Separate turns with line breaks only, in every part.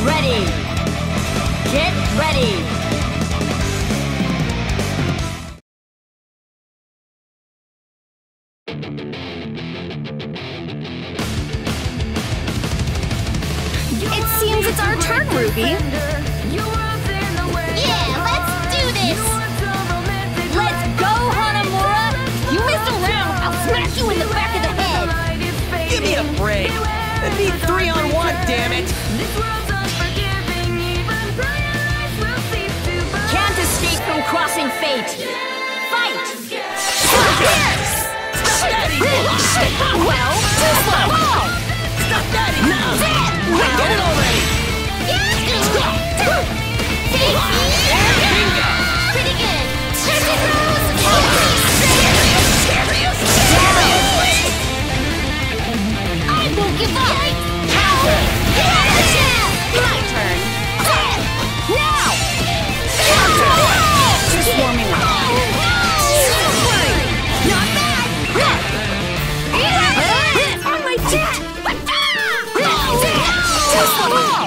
ready! Get ready!
It seems it's our turn, Ruby.
Yeah, let's do this!
Let's go, Hanamura! You messed around, I'll smack you in the back of the head!
Give me a break! I need 3-on-1, damn it!
Can't escape from crossing fate! Fight!
Stop daddy!
Well, too slow!
Stop daddy! No!
Well,
Get it already! Bingo!
Pretty good! Christian Rose!
Seriously?
I won't give up!
My turn.
now!
Just warming up.
Not bad! On my jet! Too slow!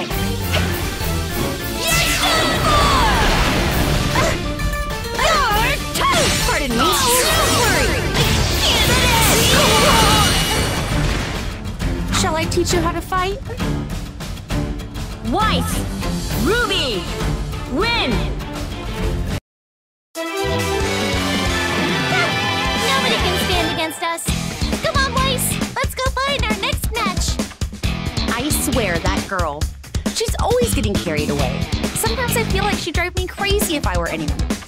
Pardon me. Shall I teach you how to fight?
Weiss! Ruby! Win!
Nobody can stand against us! Come on, Weiss! Let's go find our next match!
I swear, that girl. She's always getting carried away. Sometimes I feel like she'd drive me crazy if I were anyone.